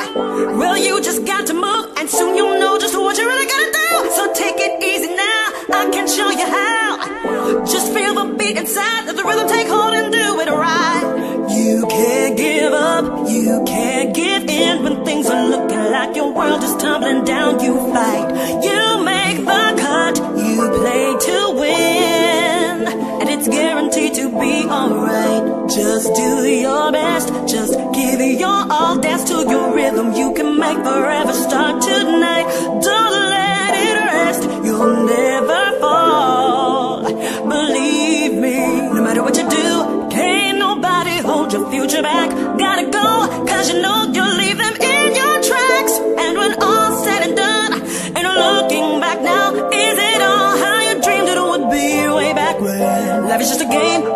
Well, you just got to move, and soon you'll know just what you really gotta do. So take it easy now, I can show you how. Just feel the beat inside, let the rhythm take hold and do it right. You can't give up, you can't give in. When things are looking like your world is tumbling down, you fight. You make the cut, you play to win, and it's guaranteed to be alright. Just do your best, just give your all, dance to your rhythm. You can make forever start tonight. Don't let it rest, you'll never fall. Believe me, no matter what you do, can't nobody hold your future back. Gotta go, cause you know you'll leave them in your tracks. And when all's said and done, ain't no looking back now. Is it all how you dreamed it would be way back when? Life is just a game,